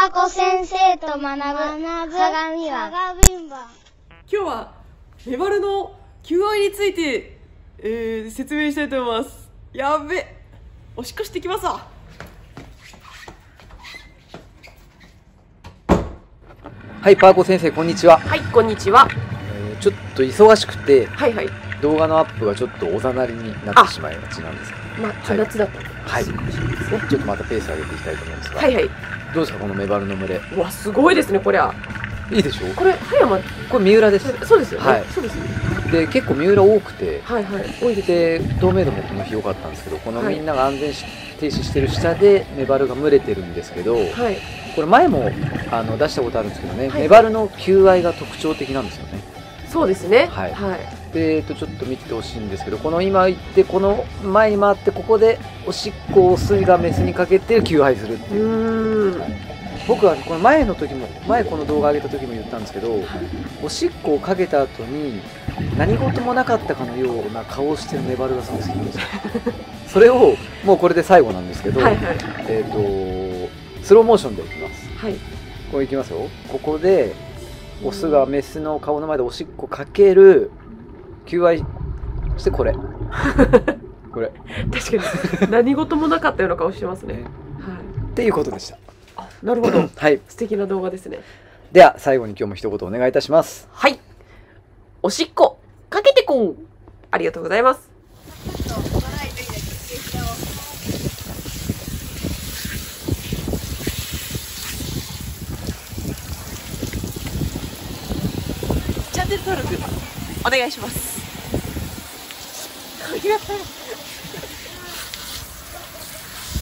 パーコ先生と学ぶ鏡は今日はメバルの求愛について、説明したいと思います。やべえ、おしっこしてきますわ。 はい、パーコ先生こんにちは。 はい、こんにちは。 ちょっと忙しくて、 はいはい。 動画のアップがちょっとおざなりになってしまいがちなんです。 夏だったんで。 はい、ちょっとまたペース上げていきたいと思うんですが、 はいはい。 どうですかこのメバルの群れ。 うわ、すごいですね、こりゃ。 いいでしょう。 これ、葉山。 これ三浦です。 そうですよね。 はい、 そうですね。 で結構三浦多くて、 はいはい、多いですで透明度もこの日良かったんですけど、このみんなが安全停止してる下でメバルが群れてるんですけど、 はい、 これ前も出したことあるんですけどね、 はい、 メバルの求愛が特徴的なんですよね。 そうですね。 はい、 はい。 でちょっと見てほしいんですけど、この今行ってこの前に回ってここでおしっこをオスがメスにかけて求愛するっていう。僕はこの前の時もこの動画上げた時も言ったんですけど、おしっこをかけた後に何事もなかったかのような顔をしてるメバルがすごい好きなんですよ。それをもうこれで最後なんですけど、 はいはい、 スローモーションでいきます。 はい、 これいきますよ。ここでオスがメスの顔の前でおしっこかける求愛してこれこれ確かに何事もなかったような顔してますね。はい、 っていうことでした。 あ、なるほど。 はい、 素敵な動画ですね。 では最後に今日も一言お願いいたします。 はい、おしっこかけてこん。ありがとうございます。チャンネル登録お願いします。ありがとう。